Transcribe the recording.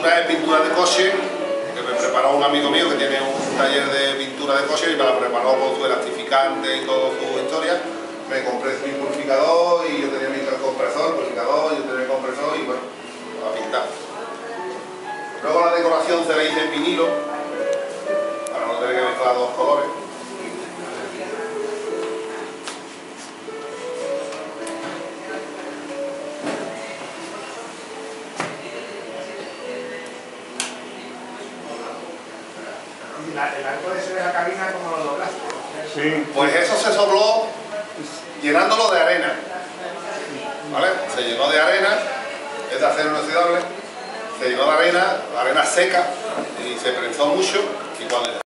pintura es pintura de coche, que me preparó un amigo mío que tiene un taller de pintura de coche y me la preparó con su elastificante y toda su historia. Me compré mi purificador y yo tenía mi compresor, yo tenía mi compresor y bueno, a pintar. Luego la decoración se la hice en vinilo, para no tener que mezclar dos colores. El arco ese de la cabina, ¿cómo lo doblaste? Sí. Pues eso se sopló llenándolo de arena, ¿vale? Se llenó de arena, es de acero inoxidable, se llenó de arena seca y se prensó mucho y cuando